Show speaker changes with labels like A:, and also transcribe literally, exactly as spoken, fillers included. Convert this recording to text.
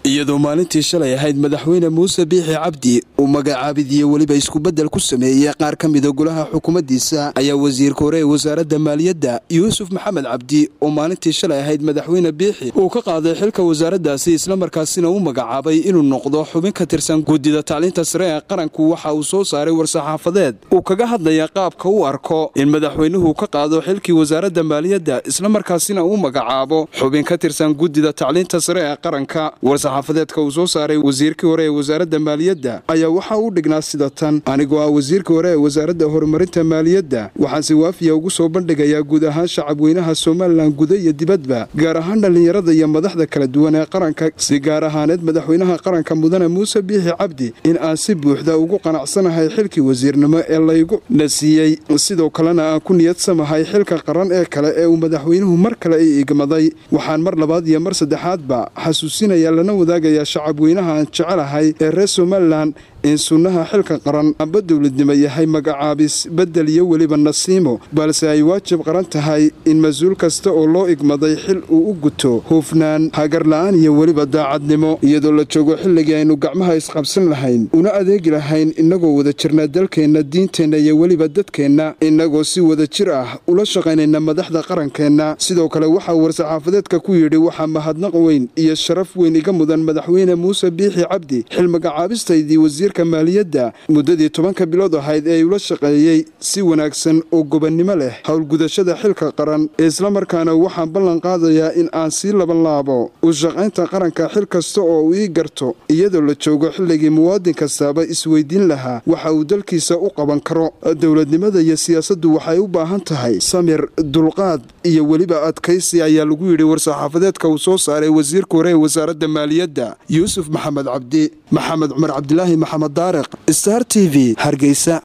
A: iyadoo maalintii shalay ahayd madaxweyne muuse biixi cabdi uu magacaabidiyey weliba isku bedel ku sameeyey qaar ka mida golaha xukuumaddiisa ayaa wasiirka hore ee wasaaradda maaliyadda yuusuf maxamed cabdi oo maalintii shalay ahayd madaxweyne biixi uu ka qaaday xilka wasaaraddaasi islamarkaasina u magacaabay inuu noqdo xubin ka tirsan guddida tacliinta sare ee qaranku waxa uu soo saaray war-saxaafadeed uu kaga hadlaya qaabka u arko in madaxweynuhu ka qaado xilkii wasaaradda maaliyadda islamarkaasina uu magacaabo xubin ka tirsan guddida tacliinta sare ee qaranka xaafadeedka uu soo saaray wasiirkii hore ee wasaaradda maaliyadda ayaa waxa uu dhignaa sida tan anigoo ah wasiirkii hore ee wasaaradda horumarinta maaliyadda waxaan si waafiya ugu soo bandhigayaa guud ahaan shacabweynaha Soomaaliland guda iyo dibadba gaar ahaan dhalinyarada iyo madaxda kala duwan ee qaranka si gaar ahaaneed madaxweynaha qaranka mudane Muuse Biixi Cabdi in aan si buuxda ugu qanacsanahay xilkii wasiirnimo ee laygu nasiiyay sidoo kalena aan ku niyadsamahay xilka qaran ee kale ee uu madaxweynuhu mar kale ay igmaday waxaan mar labaad iyo mar saddexaadba xasuusinayaa lana wadaagaya shacabweynaha aan jecelahay ee reer Soomaaliland in sunnaha xilka qaran amba dawladnimo yahay magacaabis bedel iyo weliba nasiimo balse ay waajib qaran tahay in mas'uul kasta oo loo igmaday xil uu u guto hufnaan hagar la'aan iyo weliba daacadnimo iyadoo la joogo xilligii aynu gacmaha isqabsan lahayn una adeegi lahayn inagoo wada jirna dalkeenna diinteenna iyo weliba dadkeenna inagoo si wada jir ah ula shaqaynayna madaxda qarankeena sidoo kale waxa war-saxaafadeedka ku yidhi waxaa mahadnaq weyn iyo sharaf weyn iga mudan madaxweyne Muuse Biixi Cabdi xil magacaabistaydii wasiir maaliyadda muddadii tobanka bilood ahayd ee ula shaqeeyay si wanaagsan oo gobonnimo leh howlgudashada xilka qaran isla markaana waxaan ballan qaadayaa in aan sii laban laabo u shaqaynta qaranka xil kasta oo uu ii garto iyadoo la joogo xilligii muwaadin kastaaba isweydiin lahaa waxa uu dalkiisa u qaban karo dowladnimada iyo siyaasaddu waxay u baahan tahay samir dulqaad iyo weliba adkaysi ayaa lagu yidhi war-saxaafadeedka uu soo saaray wasiirka hore ee wasaaradda maaliyadda yuusuf maxamed cabdi maxamed cumar cabdilaahi maxamed Star T V Hargeysa.